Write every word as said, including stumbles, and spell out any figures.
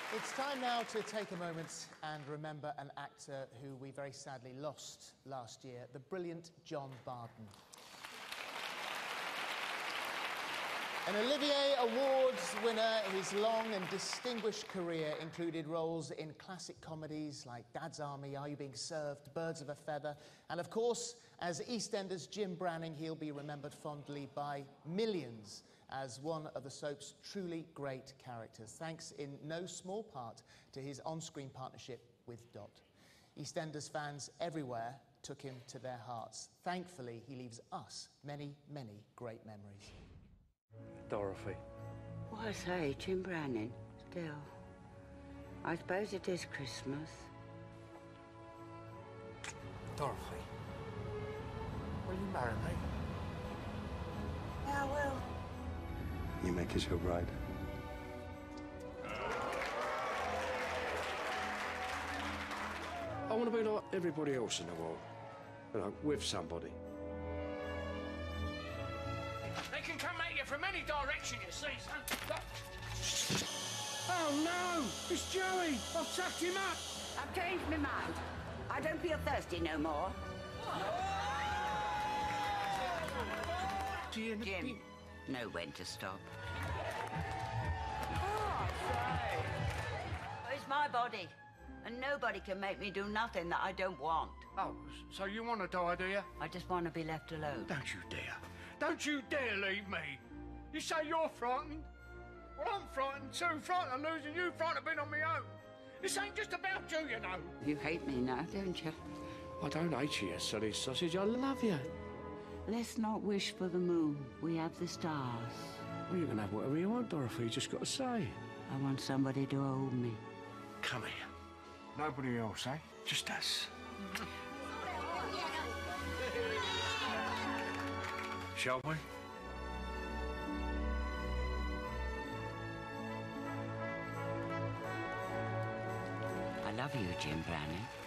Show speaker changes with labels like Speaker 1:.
Speaker 1: It's time now to take a moment and remember an actor who we very sadly lost last year, the brilliant John Barton. An Olivier Awards winner, his long and distinguished career included roles in classic comedies like Dad's Army, Are You Being Served?, Birds of a Feather, and of course, as EastEnders Jim Branning, he'll be remembered fondly by millions as one of the soap's truly great characters, thanks in no small part to his on-screen partnership with Dot. EastEnders fans everywhere took him to their hearts. Thankfully, he leaves us many, many great memories.
Speaker 2: Dorothy.
Speaker 3: What I say, Jim Branning, still. I suppose it is Christmas.
Speaker 2: Dorothy. Will you marry me?
Speaker 3: Yeah, I will.
Speaker 4: You make us your bride.
Speaker 2: I want to be like everybody else in the world. You know, with somebody.
Speaker 5: They can come at you from any direction, you see, son.
Speaker 2: Oh, no! It's Joey! I've tucked him up!
Speaker 3: I've changed my mind. I don't feel thirsty no more.
Speaker 2: Jim,
Speaker 3: Jim, know when to stop. It's my body, and nobody can make me do nothing that I don't want.
Speaker 5: Oh, so you want to die, do you?
Speaker 3: I just want to be left alone.
Speaker 5: Don't you dare. Don't you dare leave me. You say you're frightened? Well, I'm frightened too. Frightened of losing you, frightened of being on my own. This ain't just about you, you know.
Speaker 3: You hate me now, don't you?
Speaker 2: I don't hate you, you silly sausage. I love you.
Speaker 3: Let's not wish for the moon. We have the stars.
Speaker 2: Well, you can have whatever you want, Dorothy. You just got to say.
Speaker 3: I want somebody to hold me.
Speaker 2: Come here. Nobody else, eh? Just us. Shall we?
Speaker 3: I love you, Jim Branning.